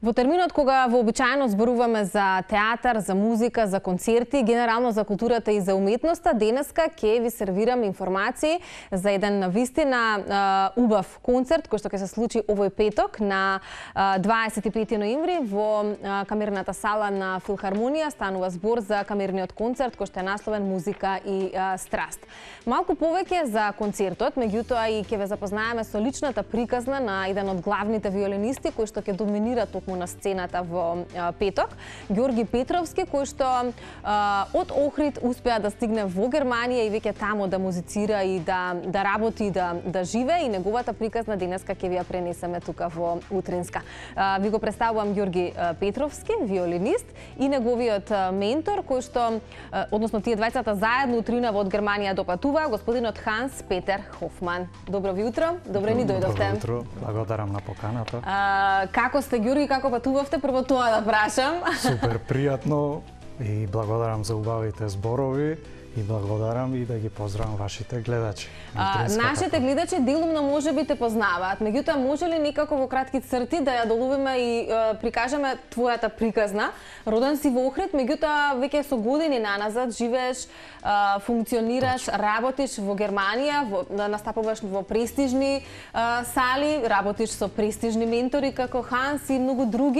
Во терминот кога вообичаено зборуваме за театар, за музика, за концерти, генерално за културата и за уметноста, денеска ќе ви сервирам информации за еден навистина убав концерт кој што ќе се случи овој петок на 25 ноември во камерната сала на Филхармонија. Станува збор за камерниот концерт кој што е насловен Музика и страст. Малку повеќе за концертот, меѓутоа и ќе ве запознаеме со личната приказна на еден од главните виолинисти кој што ќе доминира токму на сцената во петок, Ѓорги Петровски, кој што од Охрид успеа да стигне во Германија и веќе таму да музицира и да работи, да живее, и неговата приказна денеска ќе ви ја пренесеме тука во Утринска. Ви го представувам Ѓорги Петровски, виолинист, и неговиот ментор, кој што, односно тие двајцата заедно утринава од Германија допатува, господинот Ханс Петер Хофман. Добро ви утро, добро ни дојдовте. Добро утро, благодарам на поканата. Како сте, Ѓорги, како патувавте? Прво тоа да прашам. Супер пријатно и благодарам за убавите зборови и благодарам и да ги поздравам вашите гледачи. Нашите гледачи делумно може би те познаваат, меѓутоа може ли некако во кратки црти да ја доловиме и прикажеме твојата приказна? Роден си во Охрид, меѓутоа веќе со години наназад живееш, функционираш, работиш во Германија, настапуваш во престижни сали, работиш со престижни ментори како Ханс и многу други.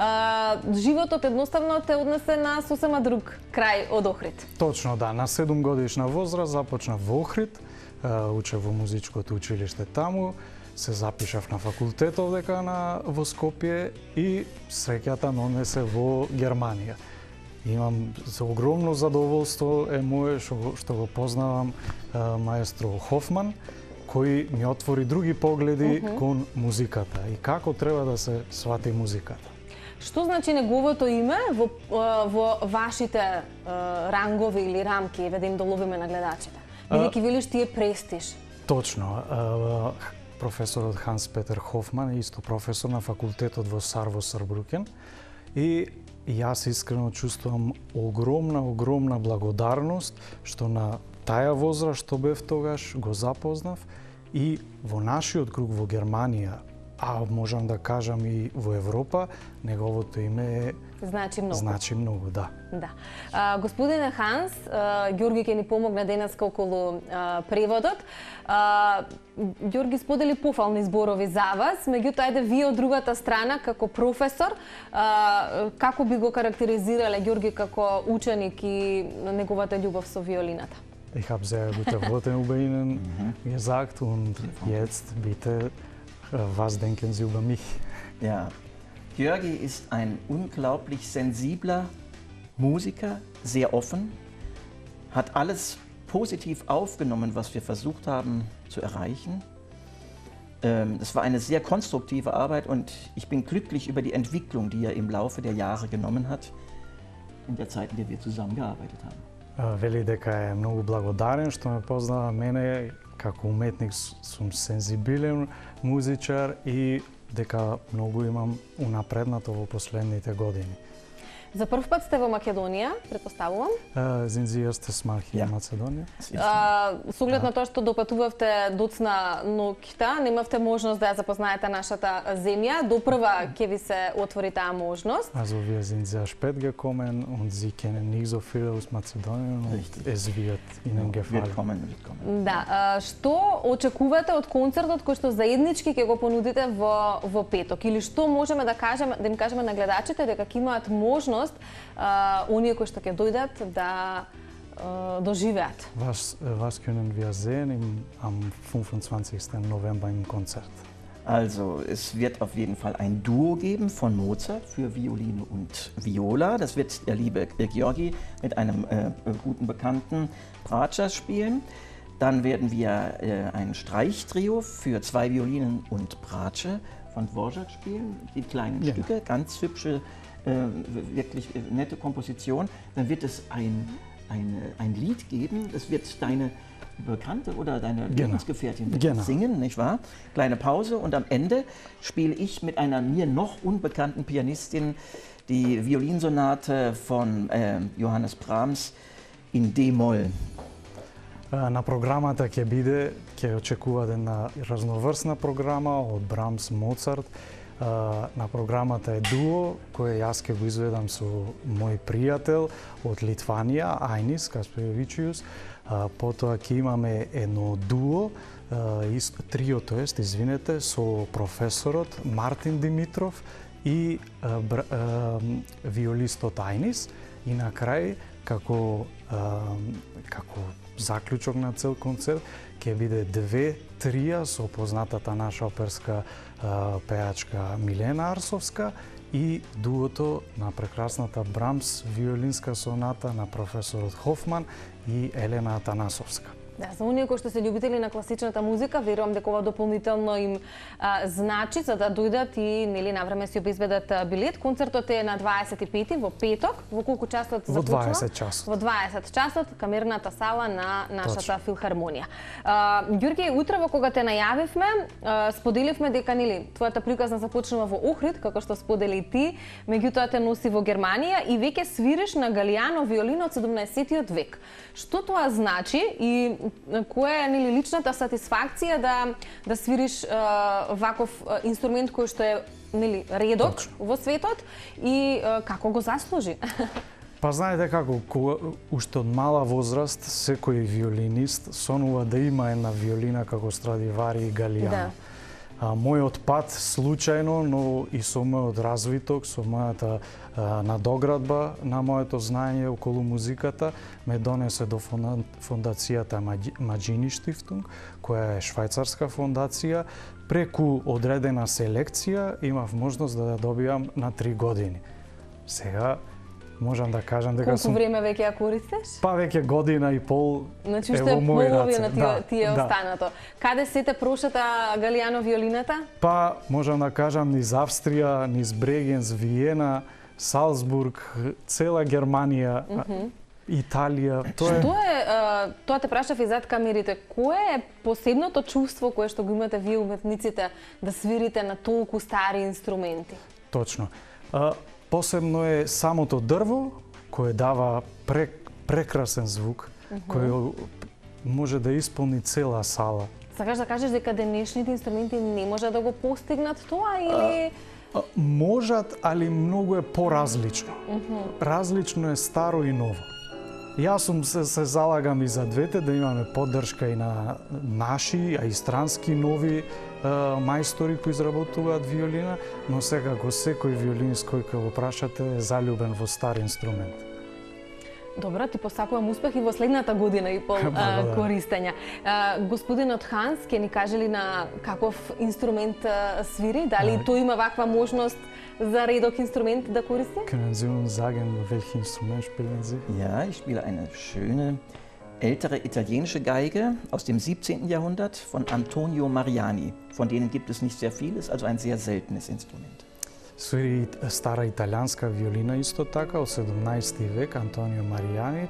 Животот едноставно те однесе на сосема друг крај од Охрид. Точно, да. На 7 годишна возраст започнав во Охрид, учев во музичкото училиште таму, се запишав на факултетот дека во Скопје и среќата ме однесе во Германија. Имам за огромно задоволство е мое што го познавам маестро Хофман, кој ми отвори други погледи кон музиката и како треба да се свати музиката. Што значи неговото име во вашите рангови или рамки, да им доловиме на гледачите? Бидејќи велиш тие престиж. Точно. Професорот Ханс Петер Хофман е исто професор на факултетот во САР во Сарбрукен и јас искрено чувствувам огромна благодарност што на таа возраст што бев тогаш го запознав и во нашиот круг во Германија, а можам да кажам и во Европа, неговото име значи многу. Значи многу, да. Да. Господине Ханс, Ѓорги ќе ни помогне денеска околу преводот. Ѓорги сподели пофални зборови за вас, меѓутоа ајде вие од другата страна како професор, како би го карактеризирале Ѓорги како ученик и неговата љубов со виолината? Ich habe sehr gute Worte über ihn gesagt und jetzt bitte, was denken Sie über mich? Ja, Gjörgi ist ein unglaublich sensibler Musiker, sehr offen, hat alles positiv aufgenommen, was wir versucht haben zu erreichen. Das war eine sehr konstruktive Arbeit und ich bin glücklich über die Entwicklung, die er im Laufe der Jahre genommen hat, in der Zeit, in der wir zusammengearbeitet haben. Вели дека е многу благодарен што ме познава мене како уметник, сум сензибилен музичар и дека многу имам унапреднато во последните години. За прв пат сте во Македонија, претпоставувам? Sind Sie erstes Mal hier in Macedonija? Со оглед на тоа што допатувавте доцна ноќта, немавте можност да ја запознаете нашата земја. Допрва ќе ви се отвори таа можност. Also wir sind sehr spät gekommen und Sie kennen nicht so viel aus Mazedonien und es wird Ihnen gefallen. Да, што очекувате од концертот кој што заеднички ќе го понудите во петок, или што можеме да кажеме, да им кажеме на гледачите дека ќе имаат можност оние кои што ќе дојдат да доживеат? Was können wir sehen am 25. November im Konzert? Also, es wird auf jeden Fall ein Duo geben von Mozart für Violine und Viola. Das wird der liebe Gjörgi mit einem guten Bekannten Bratscha spielen. Dann werden wir ein Streichtrio für 2 Violinen und Bratsche von Dvorak spielen. Die kleinen Stücke, ganz hübsche, wirklich nette Komposition. Dann wird es ein Lied geben, das wird deine Bekannte oder deine Lebensgefährtin singen, nicht wahr? Kleine Pause und am Ende spiele ich mit einer mir noch unbekannten Pianistin die Violinsonate von Johannes Brahms in D-Moll. На програмата ќе очекува една разноврсна програма од Брамс, Моцарт, на програмата е дуо, кој јас ќе го изведам со мој пријател од Литванија, Айнис Каспиевичиус. Потоа ќе имаме едно дуо, трио, извинете, со професорот Мартин Димитров и виолистот Айнис. И на крај, како заклучок на цел концерт, ќе биде две трија со познатата наша оперска пеачка Милена Арсовска и дуото на прекрасната Брамс виолинска соната на професорот Хофман и Елена Атанасовска. Да, за оние кои што се љубители на класичната музика, верувам дека ова дополнително им значи за да дојдат и нели навреме си обезбедат билет. Концертот е на 25 во петок. Во колку часот започнува? Во 20 часот. Во 20 часот, камерната сала на нашата филхармонија. Ѓурѓе, утрово кога те најавивме, споделивме дека нели твојата приказна започнува во Охрид, како што сподели ти, меѓутоа те носи во Германија и веќе свириш на Галиано виолина од 17-тиот век. Што тоа значи и која е нели личната сатисфакција да свириш ваков инструмент кој што е нели редок во светот и како го заслужи? Па знаете како, уште од мала возраст секој виолинист сонува да има една виолина како Страдивари и Галиано. Мојот пат случајно, но и со мојот развиток, со мојата надоградба на моето знаење околу музиката, ме донесе до фондацијата Маџини Штифтунг, која е швајцарска фондација. Преку одредена селекција имав можност да ја добијам на 3 години. Сега можам да кажам дека колку време веќе ја користиш? Па веќе година и пол значи, е во мој раце. Половина ти е останато. Каде сете прошата Галиано виолината? Па можам да кажам низ Австрија, низ Брегенц, Виена, Салцбург, цела Германија, Италија. Тоа те прашав и зад камерите. Кое е посебното чувство кое што го имате вие уметниците да свирите на толку стари инструменти? Точно. Посебно е самото дрво, кое дава прекрасен звук, кој може да исполни цела сала. Сакаш да кажеш дека денешните инструменти не може да го постигнат тоа или... Можат, али многу е поразлично. Различно е старо и ново. Јас се залагам и за двете, да имаме поддршка и на наши, а и странски нови мајстори кои изработуваат виолина, но секако секој виолинист кој го прашате е залюбен во стар инструмент. Добро, ти посакувам успех и во следната година и пол користење. Господинот Ханс ќе ни каже ли на каков инструмент свири? Дали тој има ваква можност за редок Instrument da koristit? Können Sie uns sagen, welches Instrument spielen Sie? Ja, ich spiele eine schöne ältere italienische Geige aus dem 17. Jahrhundert von Antonio Mariani. Von denen gibt es nicht sehr viel, ist also ein sehr seltenes Instrument. Свири стара италијанска виолина исто така од 17 век, Антонио Маријани,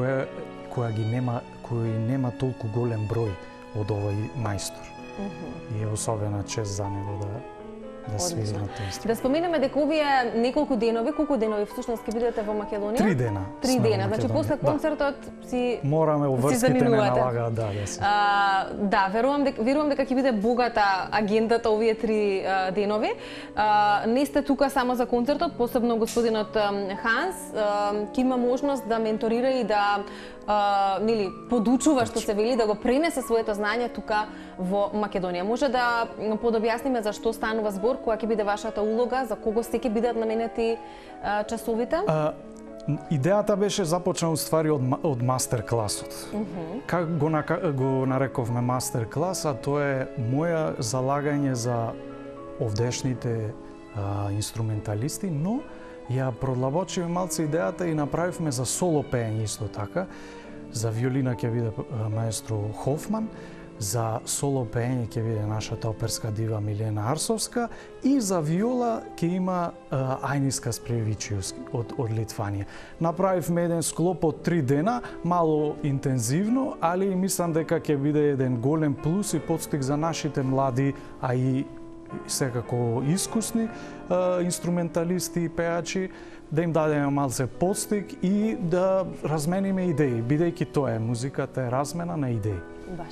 кој нема толку голем број од овој мајстор. И е особена чест за него да свири на тој инструмент. Да споменеме дека овие неколку денови, колку денови всушност ќе бидете во Македонија? 3 дена. 3 дена, значи после концертот си мораме обврските не налагаат да, верувам дека ќе биде богата агендата овие 3 денови. Не сте тука само за концертот, посебно господинот Ханс ќе има можност да менторира и да подучува, што се вели, да го пренесе своето знаење тука во Македонија. Може да подобјасниме за што станува збор, која ќе биде вашата улога, за кого се ќе бидат наменети часовите? Идејата беше започна уствари од мастер класот. Как го нарековме мастер клас, а тоа е моја залагање за овдешните инструменталисти, но ја продлабочиме малце идејата и направивме за соло пеење исто така. За виолина ќе биде маестро Хофман, за соло пеење ќе биде нашата оперска дива Милена Арсовска и за виола ќе има Айнис Каспиевичиус од Литванија. Направивме еден склоп од 3 дена, мало интензивно, али мислам дека ќе биде еден голем плюс и подстиг за нашите млади, а и секако искусни инструменталисти и пеачи, да им дадеме малце подстиг и да размениме идеи, бидејќи тоа е музиката е размена на идеи. Баш така.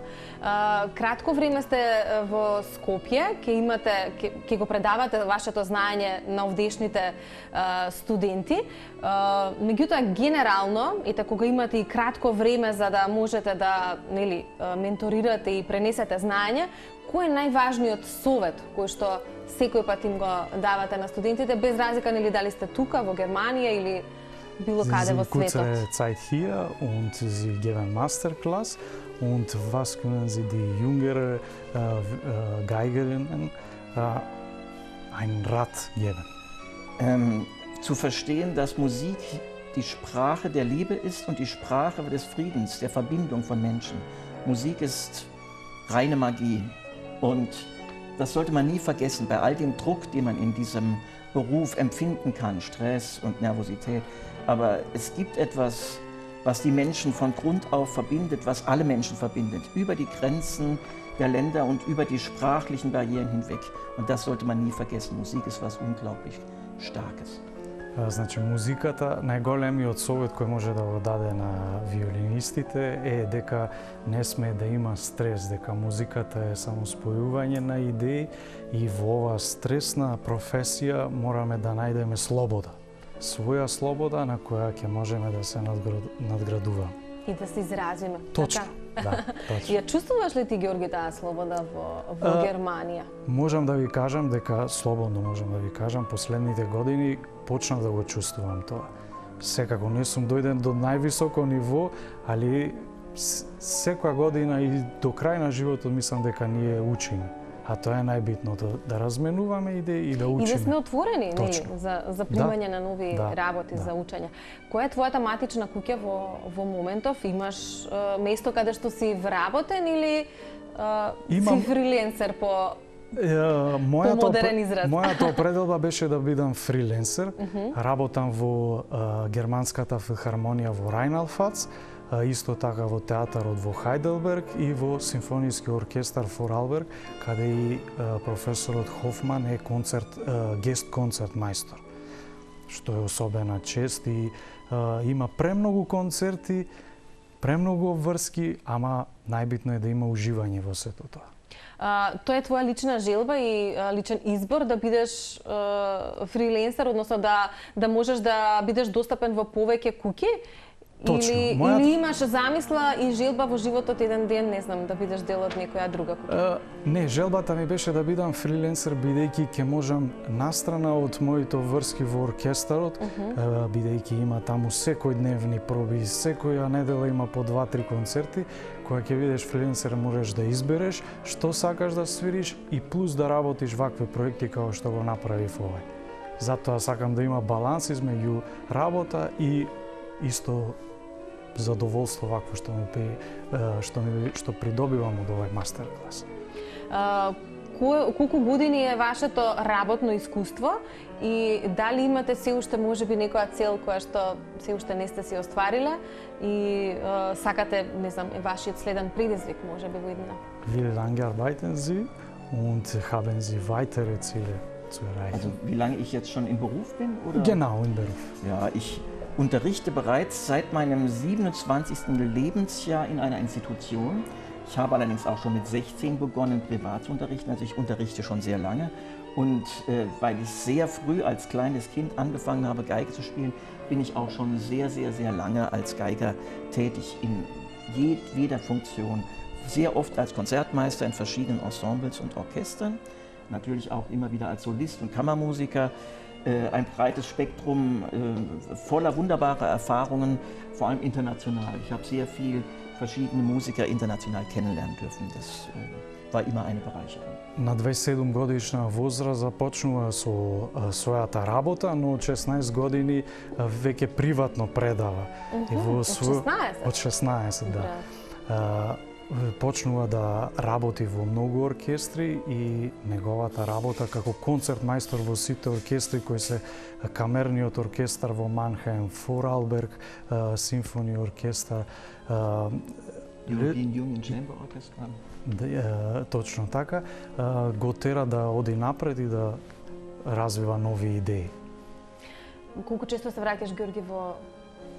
Кратко време сте во Скопје, ќе го предавате вашето знаење на овдешните студенти. Меѓутоа, генерално, ете кога имате и кратко време за да можете да менторирате и пренесете знаење, кој е најважниот совет кој што секој пат им го давате на студентите, без разлика дали сте тука во Германија или било каде во светот? Kurze Zeit hier und Sie geben Masterclass und was können Sie die jüngere Geigerinnen einen Rat geben? Zu verstehen, dass Musik die Sprache der Liebe ist und die Sprache des Friedens, der Verbindung von Menschen. Musik ist reine Magie und das sollte man nie vergessen, bei all dem Druck, den man in diesem Beruf empfinden kann, Stress und Nervosität. Aber es gibt etwas, was die Menschen von Grund auf verbindet, was alle Menschen verbindet, über die Grenzen der Länder und über die sprachlichen Barrieren hinweg. Und das sollte man nie vergessen. Musik ist was unglaublich Starkes. Значи, музиката, најголемиот совет кој може да го даде на виолинистите е дека не сме да има стрес, дека музиката е само спојување на идеи и во оваа стресна професија мораме да најдеме слобода. Своја слобода на која ќе можеме да се надградуваме. И да се изразиме. Точно, да, точно. Ја чувствуваш ли ти, Георги, таа слобода во Германија? Можам да ви кажам дека, слободно можам да ви кажам, последните години почнав да го чувствувам тоа. Секако не сум дојден до највисоко ниво, али секоја година и до крај на животот мислам дека ние учиме. А тоа е најбитното, да разменуваме идеи и да учиме. И да сме отворени, нели, за примање на нови работи, за учење. Која е твојата матична куќа во моментов? Имаш место каде што си вработен или си фриленсер по модерен израз? Мојата определба беше да бидам фриленсер. Работам во Германската филхармонија во Райнал-Фац, исто така во театарот во Хајделберг и во симфониски оркестар Форалберг, каде и професорот Хофман е гест концерт мајстор, што е особена чест и има премногу концерти, премногу обврски, ама најбитно е да има уживање во сето тоа. Тоа е твоја лична желба и личен избор да бидеш фриленсер, односно да можеш да бидеш достапен во повеќе куќи? Точно. Или имаш замисла и желба во животот еден ден, не знам, да бидеш дел од некоја друга куќа? Не, желбата ми беше да бидам фриленсер, бидејќи ќе можам настрана од моите врски во оркестарот, бидејќи има таму секојдневни проби, секоја недела има по 2-3 концерти, кога ќе бидеш фриленсер можеш да избереш што сакаш да свириш и плюс да работиш вакви проекти како што го направив овој. Затоа сакам да има баланс измеѓу работа и исто задоволство вакво што придобивам од овој мастер-клас. Колку години е вашето работно искуство и дали имате се уште можеби некоја цел која што се уште не сте си оствариле и сакате, не знам, вашиот следен предизвик можеби во иднина? Wie lange arbeiten Sie und haben Sie weitere Ziele zu erreichen? Also wie lange ich jetzt schon im Beruf bin? Oder? Genau, im Beruf. Ja, ich unterrichte bereits seit meinem 27. Lebensjahr in einer Institution. Ich habe allerdings auch schon mit 16 begonnen, privat zu unterrichten, also ich unterrichte schon sehr lange. Und weil ich sehr früh als kleines Kind angefangen habe, Geige zu spielen, bin ich auch schon sehr, sehr, sehr lange als Geiger tätig in jeder Funktion. Sehr oft als Konzertmeister in verschiedenen Ensembles und Orchestern, natürlich auch immer wieder als Solist und Kammermusiker. Ein breites Spektrum voller wunderbarer Erfahrungen, vor allem international. Ich habe sehr viel verschiedene Musiker international kennenlernen dürfen. Das war immer eine Bereicherung. На 27 годишна возраст започнува со својата работа, но од 16 години веќе приватно предава. Од 16? Од 16, да. Почнува да работи во многу оркестри и неговата работа како концерт мајстор во сите оркестри кои се камерниот оркестар во Манхаим, Форалберг, симфони оркестар, European Union Chamber Orchestra. Точно така, го тера да оди напред и да развива нови идеи. Колку често се враќаш, Георги,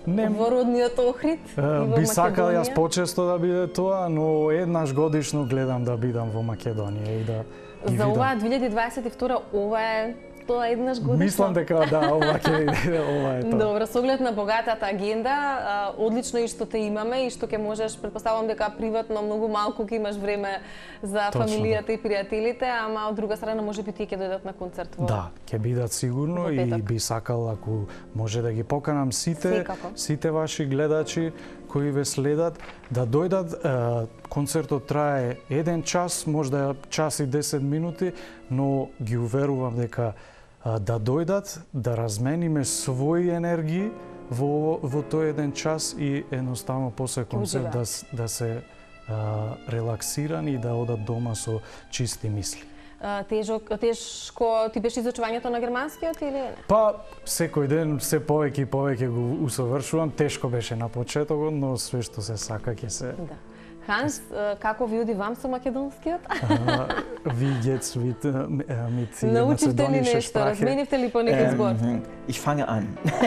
во родниот Охрид и во Би сакал јас Македонија? почесто да биде тоа, но еднаш годишно гледам да бидам во Македонија и да ги За видам. оваа 2022 ова е тоа еднаш годишно? Мислам дека да, ова ќе ова е тоа. Добро, со оглед на богатата агенда, одлично и што те имаме и што ќе можеш, претпоставувам дека приватно многу малку ќе имаш време за Точно, фамилијата и пријателите, ама од друга страна можеби тие ќе дојдат на концерт во... Да, ќе бидат сигурно Во и петок. би сакал ако може да ги поканам Секако. сите ваши гледачи кои ве следат да дојдат. Концертот трае 1 час, можда час и 10 минути, но ги уверувам дека да дојдат, да размениме своји енергии во тој 1 час и едноставно после концерт да се релаксирани и да одат дома со чисти мисли. Тешко ти беше изучувањето на германскиот или не? Па, секој ден се повеќе и повеќе го усовршувам. Тешко беше на почетокот, но све што се сака ќе се... Да. Ханс, како ви оди вам со македонскиот? Wie geht's mit Научивте ли македонисche нешто? Sprache? Разменивте ли понеки збор? Ich fange an.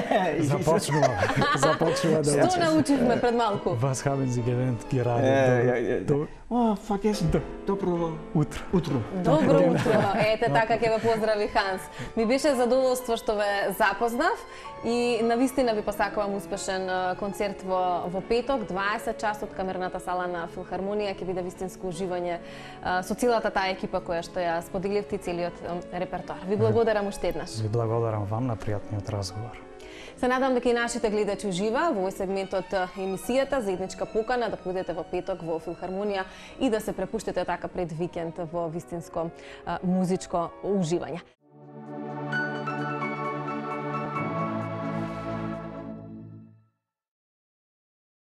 Започнува да Што научивме пред малку? Was haben Sie gelernt gerade? Oh, vergessen. Dobro Утро. Добро утро. Ете така ќе ве поздрави Ханс. Ми беше задоволство што ве запознав и навистина ви посакувам успешен концерт во петок, 20 часот камерната сала на Филхармонија ќе биде вистинско уживање со целата таа екипа која што ја споделивте целиот репертоар. Ви благодарам уште еднаш. Ви благодарам вам на пријатниот разговор. Се надам дека и нашите гледачи ужива во овој сегмент од емисијата заедничка покана да појдете во петок во Филхармонија и да се препуштите така пред викенд во вистинско музичко уживање.